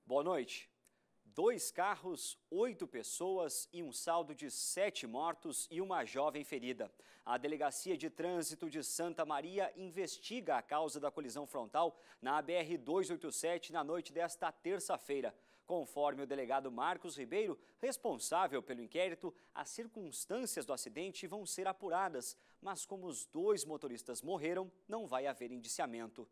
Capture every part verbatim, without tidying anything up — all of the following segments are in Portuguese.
Boa noite. Dois carros, oito pessoas e um saldo de sete mortos e uma jovem ferida. A Delegacia de Trânsito de Santa Maria investiga a causa da colisão frontal na B R duzentos e oitenta e sete na noite desta terça-feira. Conforme o delegado Marcos Ribeiro, responsável pelo inquérito, as circunstâncias do acidente vão ser apuradas, mas como os dois motoristas morreram, não vai haver indiciamento.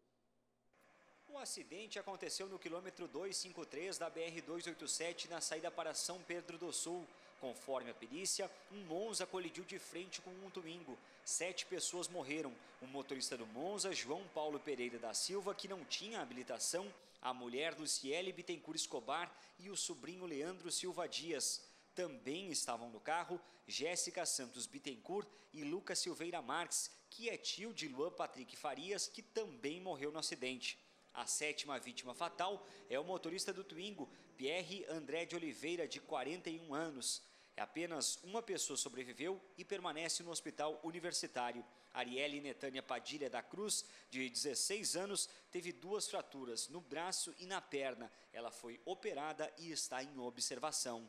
O acidente aconteceu no quilômetro duzentos e cinquenta e três da B R duzentos e oitenta e sete na saída para São Pedro do Sul. Conforme a perícia, um Monza colidiu de frente com um Twingo. Sete pessoas morreram. O motorista do Monza, João Paulo Pereira da Silva, que não tinha habilitação, a mulher Luciele Bittencourt Escobar e o sobrinho Leandro Silva Dias. Também estavam no carro Jéssica Santos Bittencourt e Lucas Silveira Marques, que é tio de Luan Patrick Farias, que também morreu no acidente. A sétima vítima fatal é o motorista do Twingo, Pierre André de Oliveira, de quarenta e um anos. Apenas uma pessoa sobreviveu e permanece no hospital universitário. Arielle Netânia Padilha da Cruz, de dezesseis anos, teve duas fraturas no braço e na perna. Ela foi operada e está em observação.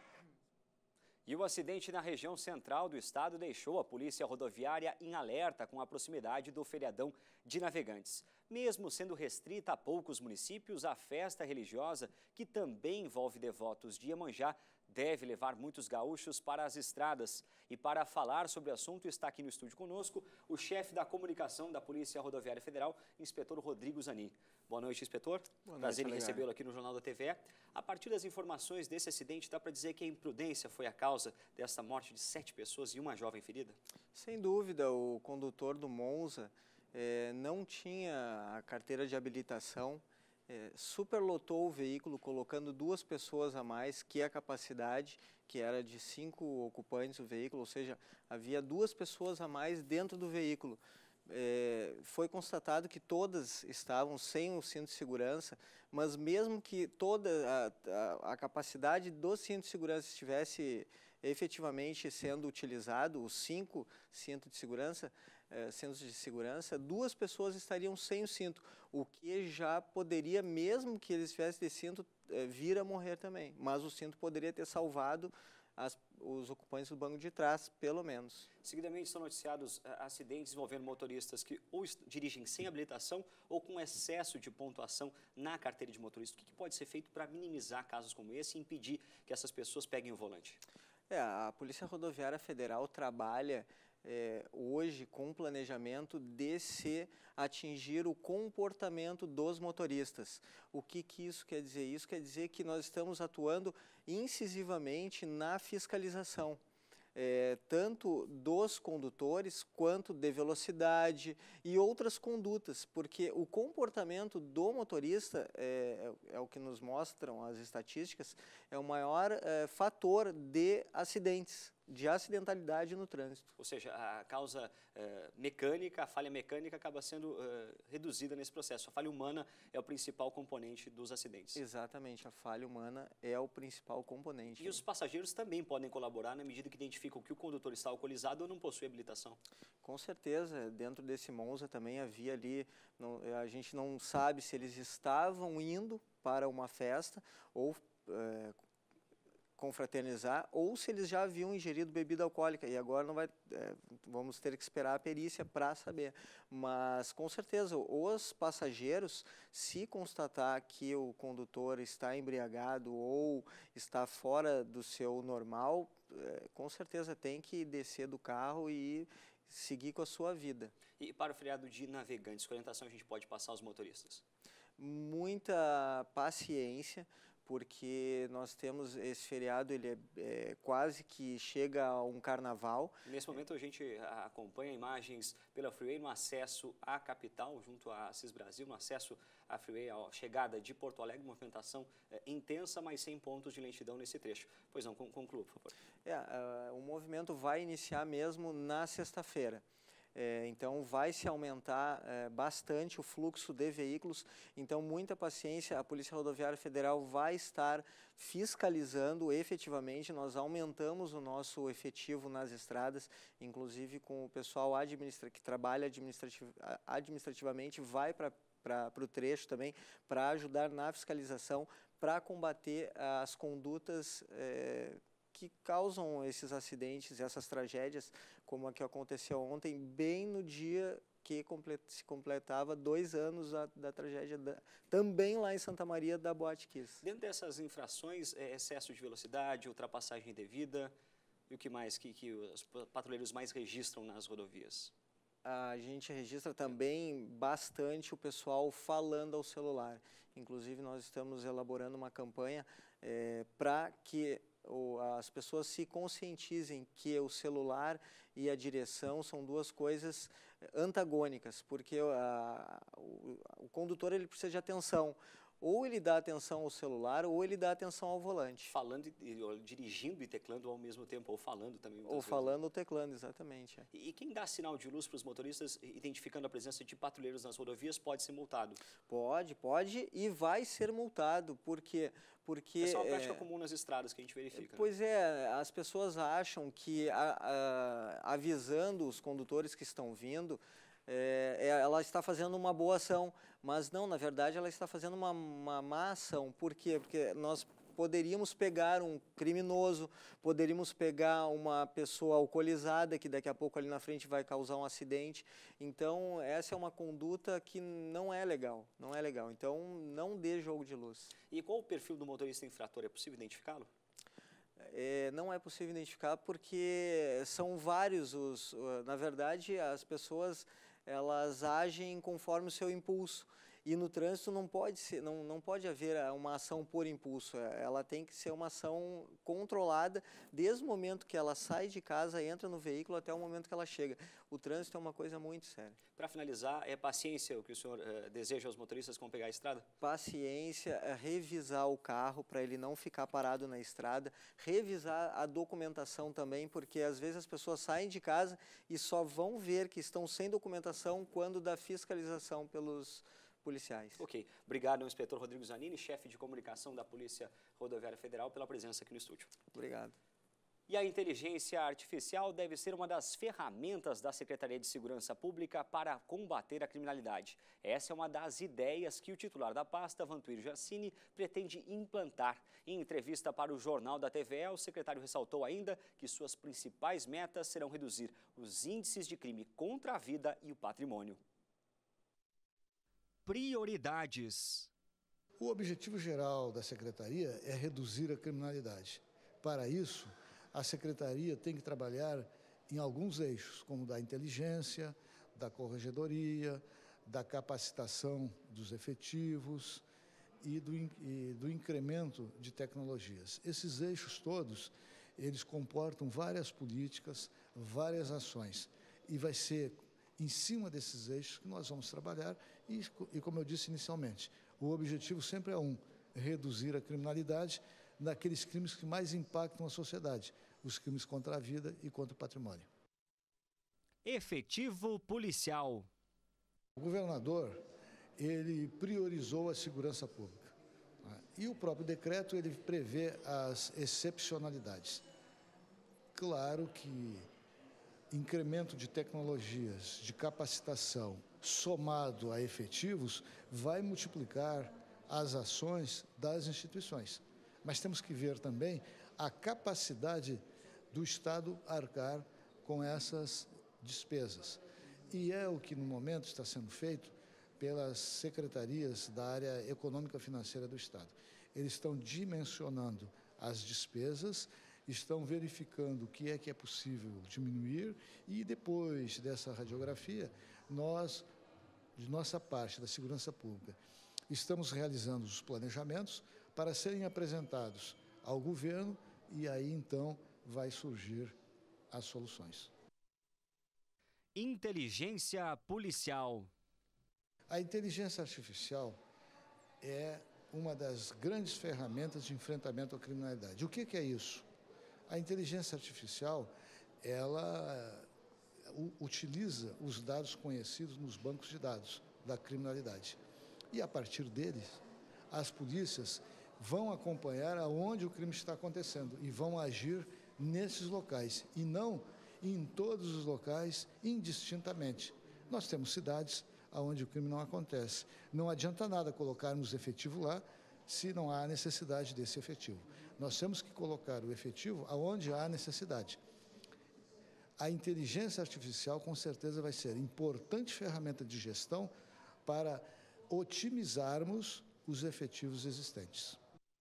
E o acidente na região central do estado deixou a polícia rodoviária em alerta com a proximidade do feriadão de Navegantes. Mesmo sendo restrita a poucos municípios, a festa religiosa, que também envolve devotos de Iemanjá, deve levar muitos gaúchos para as estradas. E para falar sobre o assunto, está aqui no estúdio conosco o chefe da comunicação da Polícia Rodoviária Federal, inspetor Rodrigo Zanin. Boa noite, inspetor. Boa noite, Prazer em recebê-lo aqui no Jornal da T V E. A partir das informações desse acidente, dá para dizer que a imprudência foi a causa dessa morte de sete pessoas e uma jovem ferida? Sem dúvida, o condutor do Monza eh, não tinha a carteira de habilitação, eh, superlotou o veículo, colocando duas pessoas a mais que a capacidade, que era de cinco ocupantes o veículo, ou seja, havia duas pessoas a mais dentro do veículo. É, foi constatado que todas estavam sem o cinto de segurança, mas mesmo que toda a, a, a capacidade do cinto de segurança estivesse efetivamente sendo utilizado, os cinco cintos de segurança, é, cintos de segurança, duas pessoas estariam sem o cinto, o que já poderia, mesmo que eles tivessem de cinto, é, vir a morrer também, mas o cinto poderia ter salvado As, os ocupantes do banco de trás, pelo menos. Seguidamente são noticiados uh, acidentes envolvendo motoristas que ou dirigem sem habilitação ou com excesso de pontuação na carteira de motorista. O que, que pode ser feito para minimizar casos como esse e impedir que essas pessoas peguem o volante? É, a Polícia Rodoviária Federal trabalha É, hoje com o planejamento de se atingir o comportamento dos motoristas. O que, que isso quer dizer? Isso quer dizer que nós estamos atuando incisivamente na fiscalização. É, tanto dos condutores quanto de velocidade e outras condutas, porque o comportamento do motorista, é, é, é o que nos mostram as estatísticas, é o maior é, fator de acidentes, de acidentalidade no trânsito. Ou seja, a causa eh, mecânica, a falha mecânica acaba sendo eh, reduzida nesse processo. A falha humana é o principal componente dos acidentes. Exatamente, a falha humana é o principal componente. E os passageiros também podem colaborar na medida que identificam que o condutor está alcoolizado ou não possui habilitação? Com certeza, dentro desse Monza também havia ali, não, a gente não sabe se eles estavam indo para uma festa ou é, confraternizar, ou se eles já haviam ingerido bebida alcoólica, e agora não vai, é, vamos ter que esperar a perícia para saber. Mas, com certeza, os passageiros, se constatar que o condutor está embriagado ou está fora do seu normal, é, com certeza tem que descer do carro e seguir com a sua vida. E para o feriado de Navegantes, que orientação a gente pode passar aos motoristas? Muita paciência, porque nós temos esse feriado, ele é, é quase que chega a um carnaval. Nesse momento a gente acompanha imagens pela Freeway no acesso à capital, junto à Assis Brasil, no acesso à Freeway, à chegada de Porto Alegre, movimentação é, intensa, mas sem pontos de lentidão nesse trecho. Pois não, conclua, por favor. É, uh, o movimento vai iniciar mesmo na sexta-feira. É, então vai se aumentar é, bastante o fluxo de veículos, então muita paciência, a Polícia Rodoviária Federal vai estar fiscalizando efetivamente, nós aumentamos o nosso efetivo nas estradas, inclusive com o pessoal administra que trabalha administrativ administrativamente, vai para para o trecho também, para ajudar na fiscalização, para combater as condutas é, que causam esses acidentes, essas tragédias, como a que aconteceu ontem, bem no dia que se completava dois anos da, da tragédia, da, também lá em Santa Maria, da Boate Kiss. Dentro dessas infrações, é excesso de velocidade, ultrapassagem indevida, e o que mais que, que os patrulheiros mais registram nas rodovias? A gente registra também bastante o pessoal falando ao celular. Inclusive, nós estamos elaborando uma campanha é, para que o, as pessoas se conscientizem que o celular e a direção são duas coisas antagônicas, porque a, o, o condutor ele precisa de atenção. Ou ele dá atenção ao celular, ou ele dá atenção ao volante. Falando, e, dirigindo e teclando ao mesmo tempo, ou falando também. Ou falando ou teclando, exatamente. É. E quem dá sinal de luz para os motoristas, identificando a presença de patrulheiros nas rodovias, pode ser multado? Pode, pode e vai ser multado. Por quê? Porque... Essa é uma prática é, comum nas estradas que a gente verifica. Pois né? é, as pessoas acham que a, a, avisando os condutores que estão vindo, É, ela está fazendo uma boa ação, mas não, na verdade ela está fazendo uma, uma má ação. Por quê? Porque nós poderíamos pegar um criminoso, poderíamos pegar uma pessoa alcoolizada que daqui a pouco ali na frente vai causar um acidente. Então essa é uma conduta que não é legal, não é legal. Então não dê jogo de luz. E qual o perfil do motorista infrator? É possível identificá-lo? É, não é possível identificar porque são vários os, na verdade as pessoas elas agem conforme o seu impulso e no trânsito não pode ser, não, não pode haver uma ação por impulso, ela tem que ser uma ação controlada desde o momento que ela sai de casa, entra no veículo até o momento que ela chega. O trânsito é uma coisa muito séria. Para finalizar, é paciência o que o senhor uh, deseja aos motoristas quando pegar a estrada? Paciência, é revisar o carro para ele não ficar parado na estrada, revisar a documentação também, porque às vezes as pessoas saem de casa e só vão ver que estão sem documentação quando da fiscalização pelos policiais. Ok. Obrigado ao inspetor Rodrigo Zanini, chefe de comunicação da Polícia Rodoviária Federal, pela presença aqui no estúdio. Obrigado. E a inteligência artificial deve ser uma das ferramentas da Secretaria de Segurança Pública para combater a criminalidade. Essa é uma das ideias que o titular da pasta, Vantuírio Giacchini, pretende implantar. Em entrevista para o Jornal da T V E, o secretário ressaltou ainda que suas principais metas serão reduzir os índices de crime contra a vida e o patrimônio. Prioridades. O objetivo geral da Secretaria é reduzir a criminalidade. Para isso, a Secretaria tem que trabalhar em alguns eixos, como da inteligência, da corregedoria, da capacitação dos efetivos e do, e do incremento de tecnologias. Esses eixos todos, eles comportam várias políticas, várias ações, e vai ser em cima desses eixos que nós vamos trabalhar e, e como eu disse inicialmente, o objetivo sempre é um, reduzir a criminalidade naqueles crimes que mais impactam a sociedade, os crimes contra a vida e contra o patrimônio. Efetivo policial. O governador, ele priorizou a segurança pública, né? E o próprio decreto, ele prevê as excepcionalidades. Claro que incremento de tecnologias, de capacitação, somado a efetivos, vai multiplicar as ações das instituições. Mas temos que ver também a capacidade do Estado arcar com essas despesas. E é o que, no momento, está sendo feito pelas secretarias da área econômica financeira do Estado. Eles estão dimensionando as despesas, estão verificando o que é que é possível diminuir e, depois dessa radiografia, nós, de nossa parte, da segurança pública, estamos realizando os planejamentos para serem apresentados ao governo e aí, então, vai surgir as soluções. Inteligência policial. A inteligência artificial é uma das grandes ferramentas de enfrentamento à criminalidade. O que que é isso? A inteligência artificial, ela utiliza os dados conhecidos nos bancos de dados da criminalidade. E, a partir deles, as polícias vão acompanhar aonde o crime está acontecendo e vão agir nesses locais, e não em todos os locais indistintamente. Nós temos cidades onde o crime não acontece. Não adianta nada colocarmos efetivo lá se não há necessidade desse efetivo. Nós temos que colocar o efetivo aonde há necessidade. A inteligência artificial, com certeza, vai ser importante ferramenta de gestão para otimizarmos os efetivos existentes.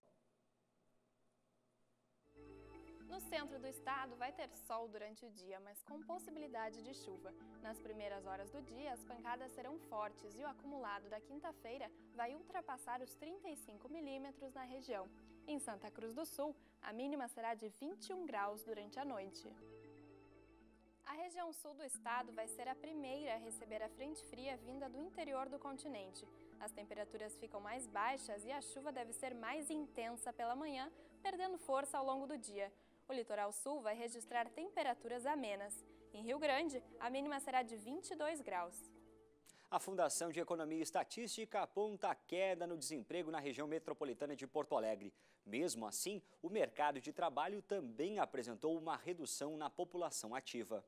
No centro do estado vai ter sol durante o dia, mas com possibilidade de chuva. Nas primeiras horas do dia, as pancadas serão fortes e o acumulado da quinta-feira vai ultrapassar os trinta e cinco milímetros na região. Em Santa Cruz do Sul, a mínima será de vinte e um graus durante a noite. A região sul do estado vai ser a primeira a receber a frente fria vinda do interior do continente. As temperaturas ficam mais baixas e a chuva deve ser mais intensa pela manhã, perdendo força ao longo do dia. O litoral sul vai registrar temperaturas amenas. Em Rio Grande, a mínima será de vinte e dois graus. A Fundação de Economia e Estatística aponta queda no desemprego na região metropolitana de Porto Alegre. Mesmo assim, o mercado de trabalho também apresentou uma redução na população ativa.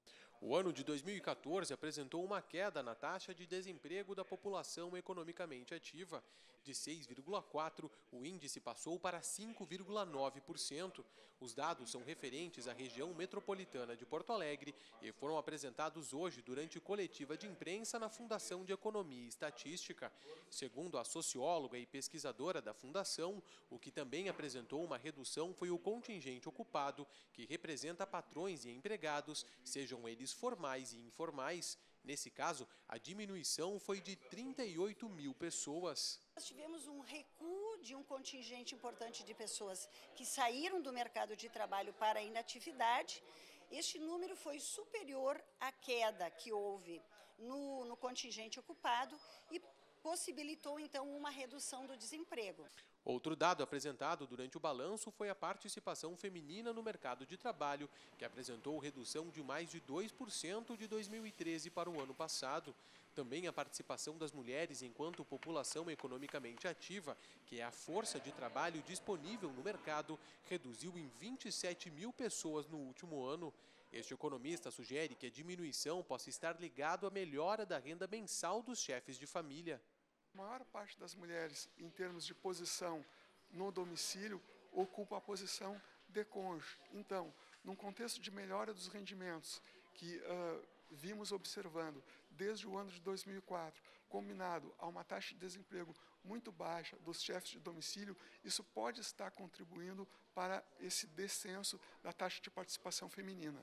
O ano de dois mil e quatorze apresentou uma queda na taxa de desemprego da população economicamente ativa. De seis vírgula quatro por cento, o índice passou para cinco vírgula nove por cento. Os dados são referentes à região metropolitana de Porto Alegre e foram apresentados hoje durante coletiva de imprensa na Fundação de Economia e Estatística. Segundo a socióloga e pesquisadora da Fundação, o que também apresentou uma redução foi o contingente ocupado, que representa patrões e empregados, sejam eles formais e informais. Nesse caso, a diminuição foi de trinta e oito mil pessoas. Nós tivemos um recuo de um contingente importante de pessoas que saíram do mercado de trabalho para a inatividade. Este número foi superior à queda que houve no, no contingente ocupado e possibilitou, então, uma redução do desemprego. Outro dado apresentado durante o balanço foi a participação feminina no mercado de trabalho, que apresentou redução de mais de dois por cento de dois mil e treze para o ano passado. Também a participação das mulheres enquanto população economicamente ativa, que é a força de trabalho disponível no mercado, reduziu em vinte e sete mil pessoas no último ano. Este economista sugere que a diminuição possa estar ligado à melhora da renda mensal dos chefes de família. A maior parte das mulheres, em termos de posição no domicílio, ocupa a posição de cônjuge. Então, num contexto de melhora dos rendimentos que uh, vimos observando desde o ano de dois mil e quatro, combinado a uma taxa de desemprego muito baixa dos chefes de domicílio, isso pode estar contribuindo para esse descenso da taxa de participação feminina.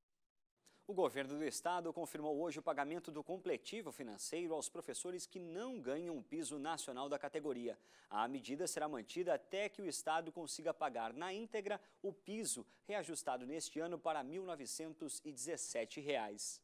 O governo do estado confirmou hoje o pagamento do completivo financeiro aos professores que não ganham o piso nacional da categoria. A medida será mantida até que o estado consiga pagar na íntegra o piso, reajustado neste ano para mil novecentos e dezessete reais.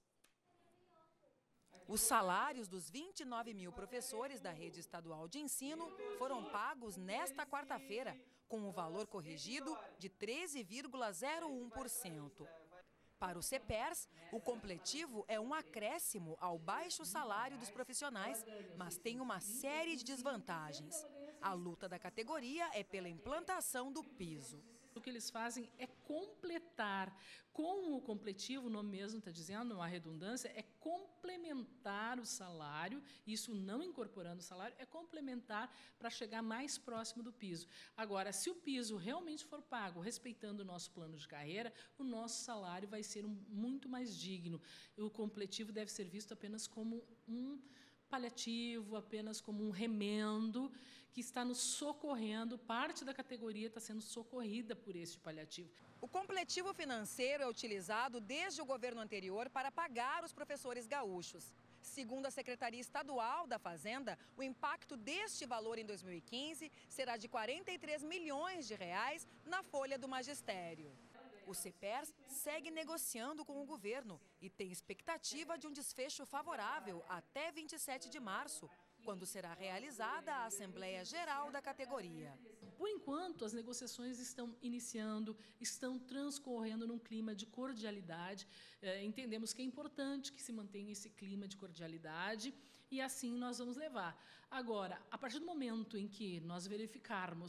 Os salários dos vinte e nove mil professores da rede estadual de ensino foram pagos nesta quarta-feira, com o valor corrigido de treze vírgula zero um por cento. Para o CEPERS, o completivo é um acréscimo ao baixo salário dos profissionais, mas tem uma série de desvantagens. A luta da categoria é pela implantação do piso. O que eles fazem é completar, com o completivo, o nome mesmo está dizendo, uma redundância, é complementar o salário, isso não incorporando o salário, é complementar para chegar mais próximo do piso. Agora, se o piso realmente for pago, respeitando o nosso plano de carreira, o nosso salário vai ser um, muito mais digno. O completivo deve ser visto apenas como um paliativo, apenas como um remendo que está nos socorrendo, parte da categoria está sendo socorrida por este paliativo. O completivo financeiro é utilizado desde o governo anterior para pagar os professores gaúchos. Segundo a Secretaria Estadual da Fazenda, o impacto deste valor em dois mil e quinze será de quarenta e três milhões de reais na folha do magistério. O CEPERS segue negociando com o governo e tem expectativa de um desfecho favorável até vinte e sete de março, quando será realizada a Assembleia Geral da categoria. Por enquanto, as negociações estão iniciando, estão transcorrendo num clima de cordialidade. É, entendemos que é importante que se mantenha esse clima de cordialidade e assim nós vamos levar. Agora, a partir do momento em que nós verificarmos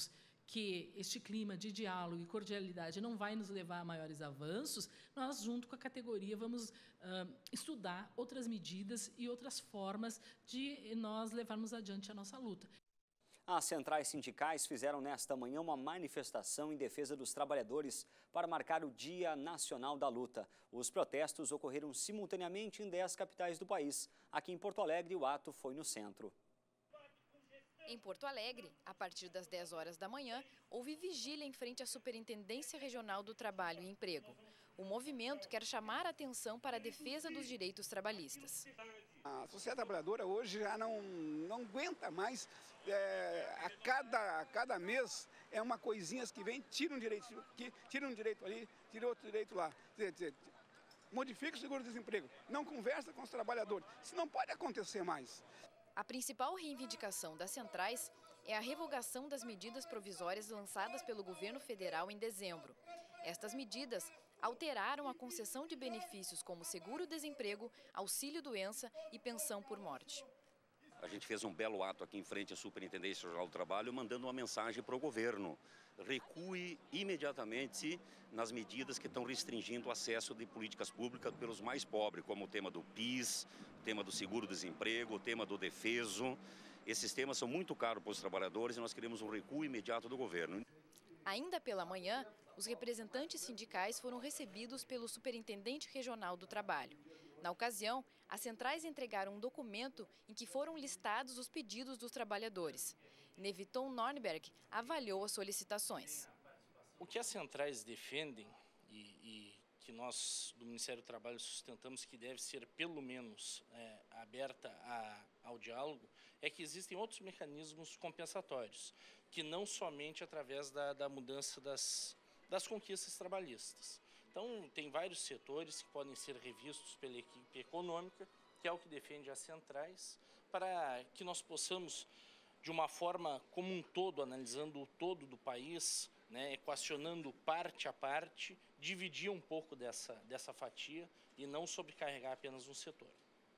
que este clima de diálogo e cordialidade não vai nos levar a maiores avanços, nós, junto com a categoria, vamos uh, estudar outras medidas e outras formas de nós levarmos adiante a nossa luta. As centrais sindicais fizeram nesta manhã uma manifestação em defesa dos trabalhadores para marcar o Dia Nacional da Luta. Os protestos ocorreram simultaneamente em dez capitais do país. Aqui em Porto Alegre, o ato foi no centro. Em Porto Alegre, a partir das dez horas da manhã, houve vigília em frente à Superintendência Regional do Trabalho e Emprego. O movimento quer chamar a atenção para a defesa dos direitos trabalhistas. A sociedade trabalhadora hoje já não, não aguenta mais, é, a, cada, a cada mês é uma coisinha que vem, tira um direito aqui, tira um direito ali, tira outro direito lá. Quer dizer, modifica o seguro-desemprego, não conversa com os trabalhadores, isso não pode acontecer mais. A principal reivindicação das centrais é a revogação das medidas provisórias lançadas pelo governo federal em dezembro. Estas medidas alteraram a concessão de benefícios como seguro-desemprego, auxílio-doença e pensão por morte. A gente fez um belo ato aqui em frente à Superintendência Regional do Trabalho, mandando uma mensagem para o governo. Recue imediatamente nas medidas que estão restringindo o acesso de políticas públicas pelos mais pobres, como o tema do PIS, o tema do seguro-desemprego, o tema do defeso. Esses temas são muito caros para os trabalhadores e nós queremos um recuo imediato do governo. Ainda pela manhã, os representantes sindicais foram recebidos pelo Superintendente Regional do Trabalho. Na ocasião, as centrais entregaram um documento em que foram listados os pedidos dos trabalhadores. Neviton Nornberg avaliou as solicitações. O que as centrais defendem e, e que nós do Ministério do Trabalho sustentamos que deve ser pelo menos é, aberta a, ao diálogo, é que existem outros mecanismos compensatórios, que não somente através da, da mudança das, das conquistas trabalhistas. Então, tem vários setores que podem ser revistos pela equipe econômica, que é o que defende as centrais, para que nós possamos, de uma forma como um todo, analisando o todo do país, né, equacionando parte a parte, dividir um pouco dessa, dessa fatia e não sobrecarregar apenas um setor.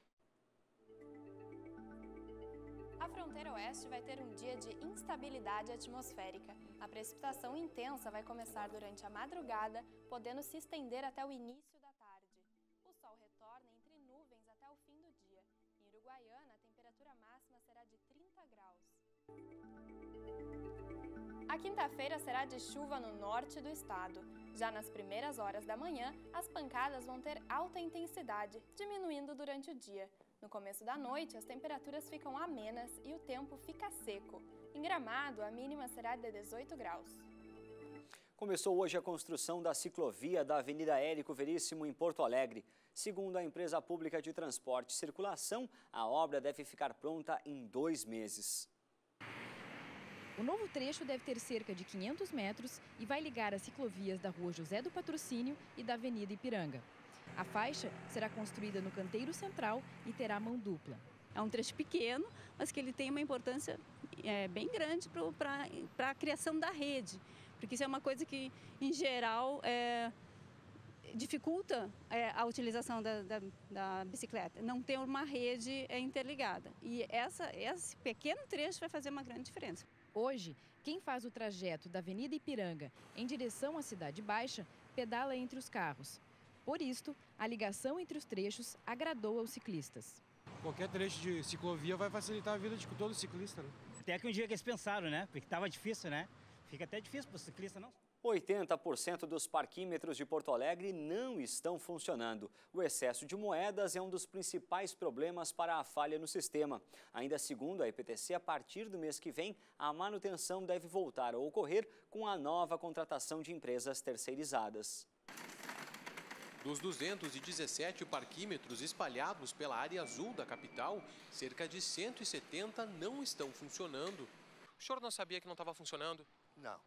A fronteira oeste vai ter um dia de instabilidade atmosférica. A precipitação intensa vai começar durante a madrugada, podendo se estender até o início da tarde. O sol retorna entre nuvens até o fim do dia. Em Uruguaiana, a temperatura máxima será de trinta graus. A quinta-feira será de chuva no norte do estado. Já nas primeiras horas da manhã, as pancadas vão ter alta intensidade, diminuindo durante o dia. No começo da noite, as temperaturas ficam amenas e o tempo fica seco. Em Gramado, a mínima será de dezoito graus. Começou hoje a construção da ciclovia da Avenida Érico Veríssimo, em Porto Alegre. Segundo a empresa pública de transporte e circulação, a obra deve ficar pronta em dois meses. O novo trecho deve ter cerca de quinhentos metros e vai ligar as ciclovias da Rua José do Patrocínio e da Avenida Ipiranga. A faixa será construída no canteiro central e terá mão dupla. É um trecho pequeno, mas que ele tem uma importância é, bem grande para a criação da rede, porque isso é uma coisa que, em geral, é, dificulta é, a utilização da, da, da bicicleta, não ter uma rede é, interligada. E essa, esse pequeno trecho vai fazer uma grande diferença. Hoje, quem faz o trajeto da Avenida Ipiranga em direção à Cidade Baixa pedala entre os carros. Por isto, a ligação entre os trechos agradou aos ciclistas. Qualquer trecho de ciclovia vai facilitar a vida de todo ciclista, né? Até que um dia que eles pensaram, né? Porque estava difícil, né? Fica até difícil para o ciclista, não? oitenta por cento dos parquímetros de Porto Alegre não estão funcionando. O excesso de moedas é um dos principais problemas para a falha no sistema. Ainda segundo a E P T C, a partir do mês que vem, a manutenção deve voltar a ocorrer com a nova contratação de empresas terceirizadas. Dos duzentos e dezessete parquímetros espalhados pela área azul da capital, cerca de cento e setenta não estão funcionando. O senhor não sabia que não estava funcionando? Não.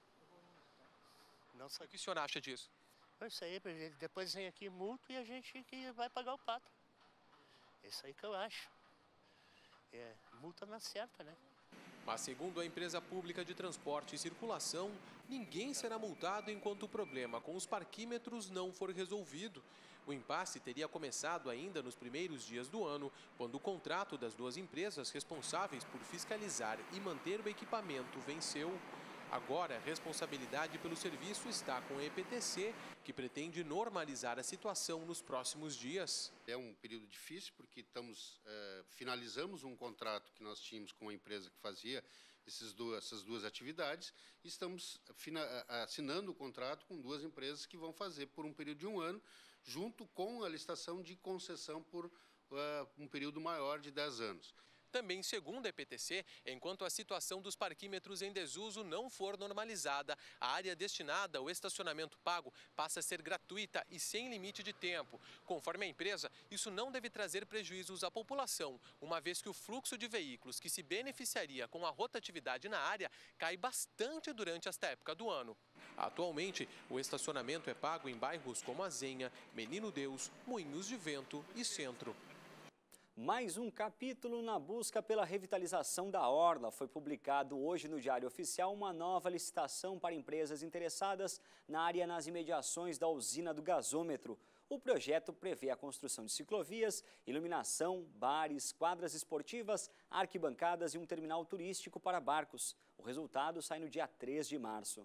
Não sabia. O que o senhor acha disso? É isso aí, presidente. Depois vem aqui multa e a gente que vai pagar o pato. É isso aí que eu acho. É, multa na certa, né? Mas segundo a empresa pública de transporte e circulação, ninguém será multado enquanto o problema com os parquímetros não for resolvido. O impasse teria começado ainda nos primeiros dias do ano, quando o contrato das duas empresas responsáveis por fiscalizar e manter o equipamento venceu. Agora, a responsabilidade pelo serviço está com a E P T C, que pretende normalizar a situação nos próximos dias. É um período difícil porque estamos, é, finalizamos um contrato que nós tínhamos com a empresa que fazia esses duas, essas duas atividades e estamos fina, assinando o contrato com duas empresas que vão fazer por um período de um ano, junto com a licitação de concessão por uh, um período maior de dez anos. Também, segundo a E P T C, enquanto a situação dos parquímetros em desuso não for normalizada, a área destinada ao estacionamento pago passa a ser gratuita e sem limite de tempo. Conforme a empresa, isso não deve trazer prejuízos à população, uma vez que o fluxo de veículos que se beneficiaria com a rotatividade na área cai bastante durante esta época do ano. Atualmente, o estacionamento é pago em bairros como Azenha, Menino Deus, Moinhos de Vento e Centro. Mais um capítulo na busca pela revitalização da orla. Foi publicado hoje no Diário Oficial uma nova licitação para empresas interessadas na área nas imediações da usina do gasômetro. O projeto prevê a construção de ciclovias, iluminação, bares, quadras esportivas, arquibancadas e um terminal turístico para barcos. O resultado sai no dia três de março.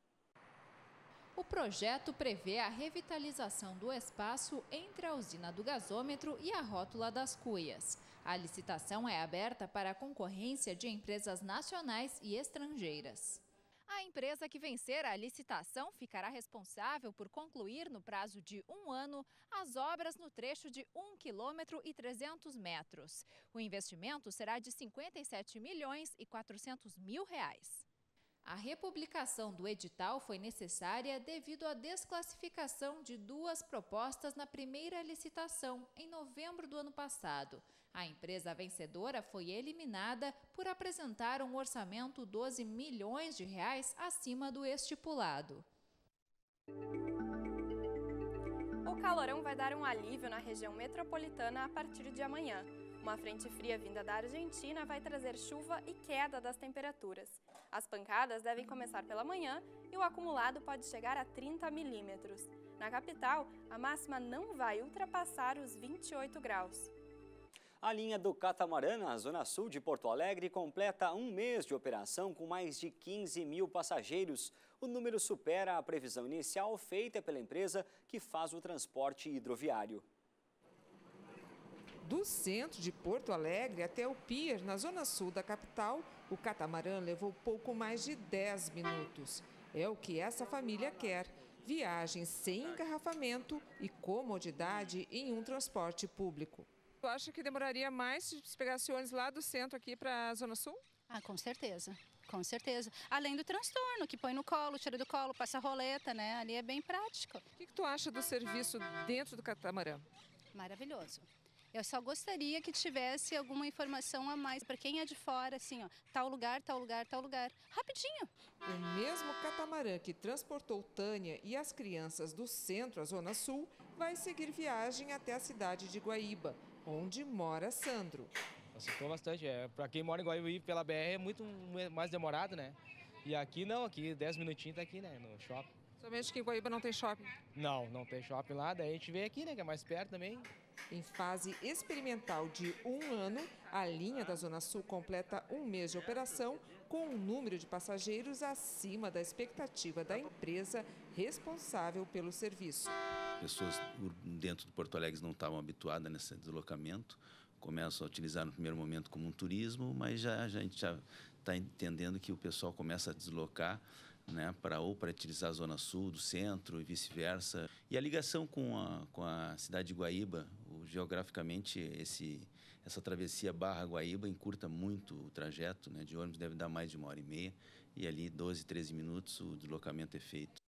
O projeto prevê a revitalização do espaço entre a usina do gasômetro e a rótula das cuias. A licitação é aberta para a concorrência de empresas nacionais e estrangeiras. A empresa que vencer a licitação ficará responsável por concluir no prazo de um ano as obras no trecho de um quilômetro e trezentos metros. O investimento será de cinquenta e sete milhões e quatrocentos mil reais. A republicação do edital foi necessária devido à desclassificação de duas propostas na primeira licitação, em novembro do ano passado. A empresa vencedora foi eliminada por apresentar um orçamento doze milhões de reais acima do estipulado. O calorão vai dar um alívio na região metropolitana a partir de amanhã. Uma frente fria vinda da Argentina vai trazer chuva e queda das temperaturas. As pancadas devem começar pela manhã e o acumulado pode chegar a trinta milímetros. Na capital, a máxima não vai ultrapassar os vinte e oito graus. A linha do catamarã na Zona Sul de Porto Alegre completa um mês de operação com mais de quinze mil passageiros. O número supera a previsão inicial feita pela empresa que faz o transporte hidroviário. Do centro de Porto Alegre até o pier, na zona sul da capital, o catamarã levou pouco mais de dez minutos. É o que essa família quer: viagem sem engarrafamento e comodidade em um transporte público. Tu acha que demoraria mais se pegasse ônibus lá do centro aqui para a zona sul? Ah, com certeza. Com certeza. Além do transtorno, que põe no colo, tira do colo, passa a roleta, né? Ali é bem prático. O que, que tu acha do serviço dentro do catamarã? Maravilhoso. Eu só gostaria que tivesse alguma informação a mais para quem é de fora, assim, ó, tal lugar, tal lugar, tal lugar, rapidinho. O mesmo catamarã que transportou Tânia e as crianças do centro à Zona Sul vai seguir viagem até a cidade de Guaíba, onde mora Sandro. Facilitou bastante, é, para quem mora em Guaíba ir pela B R é muito mais demorado, né? E aqui não, aqui dez minutinhos tá aqui, né, no shopping. Somente que em Guaíba não tem shopping? Não, não tem shopping lá, daí a gente vem aqui, né, que é mais perto também. Em fase experimental de um ano, a linha da Zona Sul completa um mês de operação com um número de passageiros acima da expectativa da empresa responsável pelo serviço. Pessoas dentro do Porto Alegre não estavam habituadas nesse deslocamento, começam a utilizar no primeiro momento como um turismo, mas já, já a gente já está entendendo que o pessoal começa a deslocar, né, para ou para utilizar a Zona Sul, do centro e vice-versa. E a ligação com a, com a cidade de Guaíba, o, geograficamente, esse, essa travessia barra Guaíba encurta muito o trajeto, né, de ônibus deve dar mais de uma hora e meia, e ali doze, treze minutos o deslocamento é feito.